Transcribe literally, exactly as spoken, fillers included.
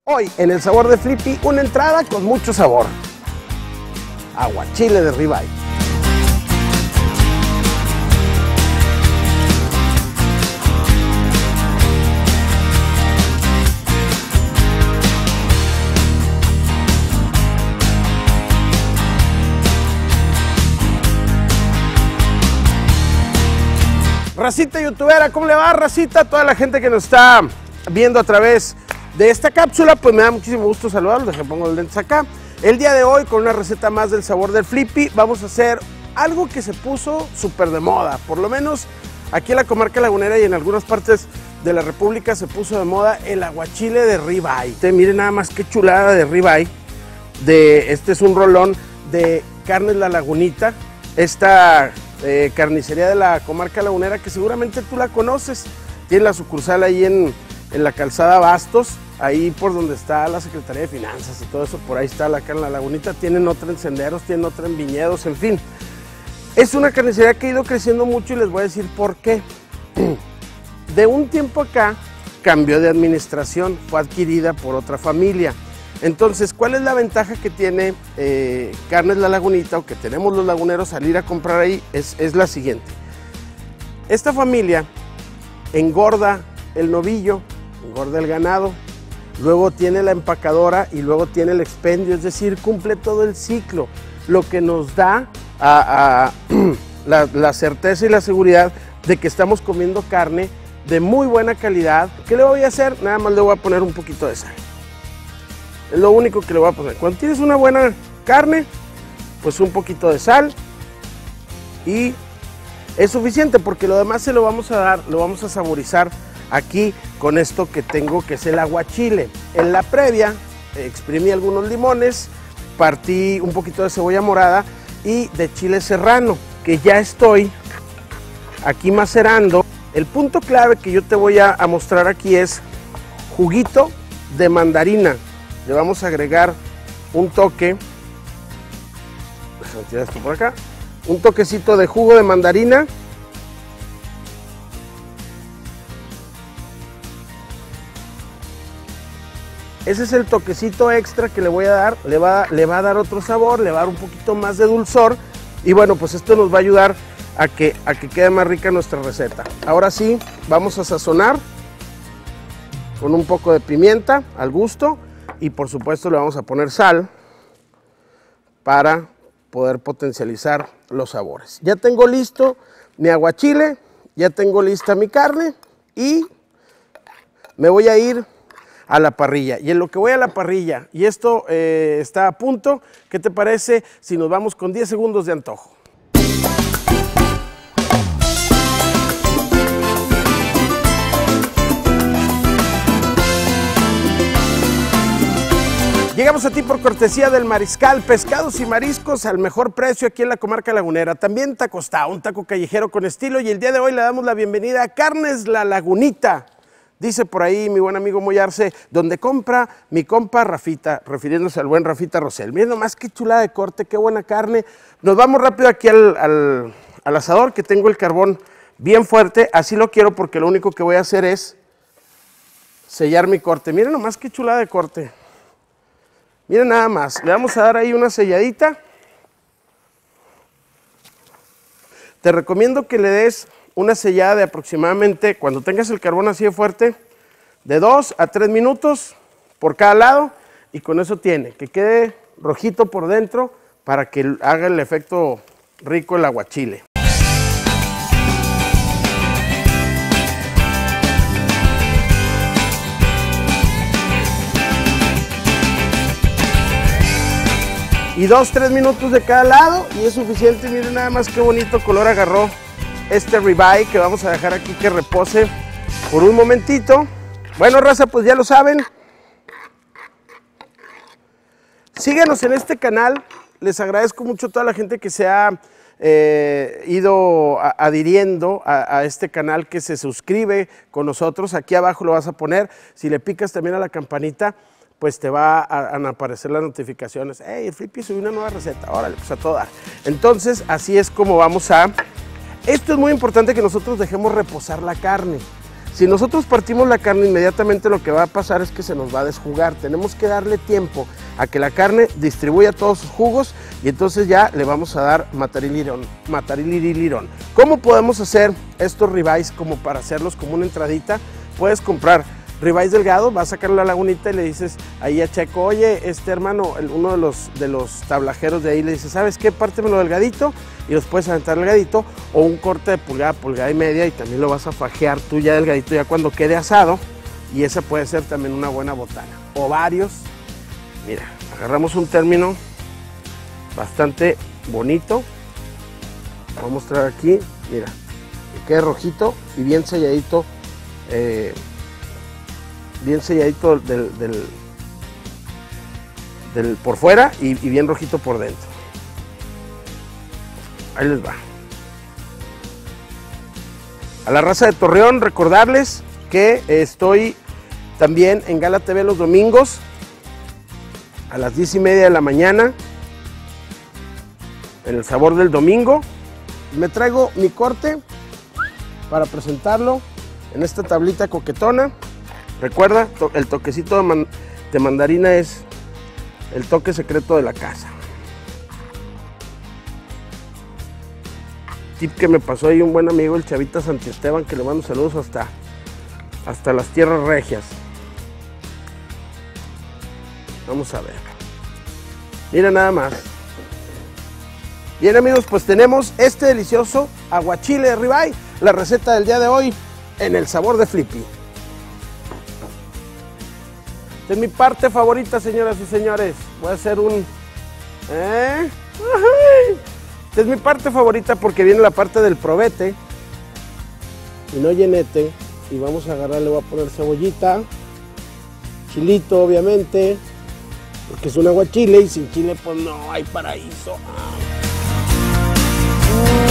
Hoy en el sabor de Flippy, una entrada con mucho sabor. Aguachile de ribeye. Racita youtubera, ¿cómo le va, racita? Toda la gente que nos está viendo a través de esta cápsula, pues me da muchísimo gusto saludarlos. Dejen pongo los lentes acá. El día de hoy, con una receta más del sabor del Flippy, vamos a hacer algo que se puso súper de moda. Por lo menos aquí en la comarca lagunera y en algunas partes de la república se puso de moda el aguachile de ribeye. Ustedes miren nada más qué chulada de ribeye. De, este es un rolón de Carnes La Lagunita. Esta eh, carnicería de la comarca lagunera que seguramente tú la conoces. Tiene la sucursal ahí en, en la calzada Bastos, ahí por donde está la Secretaría de Finanzas y todo eso, por ahí está la Carne La Lagunita. Tienen otra en Senderos, tienen otra en Viñedos, en fin. Es una carnicería que ha ido creciendo mucho y les voy a decir por qué. De un tiempo acá cambió de administración, fue adquirida por otra familia. Entonces, ¿cuál es la ventaja que tiene eh, Carnes La Lagunita, o que tenemos los laguneros al ir a comprar ahí? Es, es la siguiente. Esta familia engorda el novillo, engorda el ganado, luego tiene la empacadora y luego tiene el expendio, es decir, cumple todo el ciclo, lo que nos da a, a, la, la certeza y la seguridad de que estamos comiendo carne de muy buena calidad. ¿Qué le voy a hacer? Nada más le voy a poner un poquito de sal. Es lo único que le voy a poner. Cuando tienes una buena carne, pues un poquito de sal y es suficiente, porque lo demás se lo vamos a dar, lo vamos a saborizar aquí con esto que tengo, que es el aguachile. En la previa exprimí algunos limones, partí un poquito de cebolla morada y de chile serrano, que ya estoy aquí macerando. El punto clave que yo te voy a, a mostrar aquí es juguito de mandarina. Le vamos a agregar un toque, déjame tirar esto por acá, un toquecito de jugo de mandarina. Ese es el toquecito extra que le voy a dar, le va, le va a dar otro sabor, le va a dar un poquito más de dulzor y bueno, pues esto nos va a ayudar a que, a que quede más rica nuestra receta. Ahora sí, vamos a sazonar con un poco de pimienta al gusto. Y por supuesto le vamos a poner sal para poder potencializar los sabores. Ya tengo listo mi aguachile, ya tengo lista mi carne y me voy a ir a la parrilla. Y en lo que voy a la parrilla, y esto eh, está a punto, ¿qué te parece si nos vamos con diez segundos de antojo? Llegamos a ti por cortesía del Mariscal, pescados y mariscos al mejor precio aquí en la comarca lagunera. También Tacostá, un taco callejero con estilo, y el día de hoy le damos la bienvenida a Carnes La Lagunita. Dice por ahí mi buen amigo Moyarse, donde compra mi compa Rafita, refiriéndose al buen Rafita Rosell. Miren nomás qué chulada de corte, qué buena carne. Nos vamos rápido aquí al, al, al asador, que tengo el carbón bien fuerte. Así lo quiero porque lo único que voy a hacer es sellar mi corte. Miren nomás qué chulada de corte. Miren nada más, le vamos a dar ahí una selladita. Te recomiendo que le des una sellada de aproximadamente, cuando tengas el carbón así de fuerte, de dos a tres minutos por cada lado, y con eso tiene, que quede rojito por dentro para que haga el efecto rico el aguachile. Y dos, tres minutos de cada lado y es suficiente. Miren nada más qué bonito color agarró este ribeye, que vamos a dejar aquí que repose por un momentito. Bueno, raza, pues ya lo saben. Síguenos en este canal. Les agradezco mucho a toda la gente que se ha eh, ido a, adhiriendo a, a este canal, que se suscribe con nosotros. Aquí abajo lo vas a poner. Si le picas también a la campanita, pues te va a, a aparecer las notificaciones. Hey, el Flippy subió una nueva receta. Órale, pues a todo dar. Entonces, así es como vamos a... Esto es muy importante, que nosotros dejemos reposar la carne. Si nosotros partimos la carne, inmediatamente lo que va a pasar es que se nos va a desjugar. Tenemos que darle tiempo a que la carne distribuya todos sus jugos y entonces ya le vamos a dar matarilirón, matarilirón. ¿Cómo podemos hacer estos ribeyes como para hacerlos como una entradita? Puedes comprar ribeyes delgados, vas a sacar la lagunita y le dices ahí a Checo, oye, este hermano, el, uno de los, de los tablajeros de ahí le dice, ¿sabes qué? Pártemelo delgadito y los puedes aventar delgadito, o un corte de pulgada, pulgada y media, y también lo vas a fajear tú ya delgadito ya cuando quede asado, y esa puede ser también una buena botana. O varios, mira, agarramos un término bastante bonito, voy a mostrar aquí, mira, que quede rojito y bien selladito, eh, bien selladito del, del, del por fuera y, y bien rojito por dentro. Ahí les va. A la raza de Torreón, recordarles que estoy también en Gala T V los domingos a las diez y media de la mañana en El Sabor del Domingo. Me traigo mi corte para presentarlo en esta tablita coquetona. Recuerda, to el toquecito de, man de mandarina es el toque secreto de la casa. Tip que me pasó ahí un buen amigo, el Chavita Santiesteban, que le mando saludos hasta, hasta las tierras regias. Vamos a ver. Mira nada más. Bien amigos, pues tenemos este delicioso aguachile de ribeye, la receta del día de hoy en El Sabor de Flippy. Esta es mi parte favorita, señoras y señores. Voy a hacer un... ¿Eh? Esta es mi parte favorita porque viene la parte del probete y no llenete. Y vamos a agarrar, le voy a poner cebollita, chilito obviamente, porque es un aguachile y sin chile pues no hay paraíso. Ah.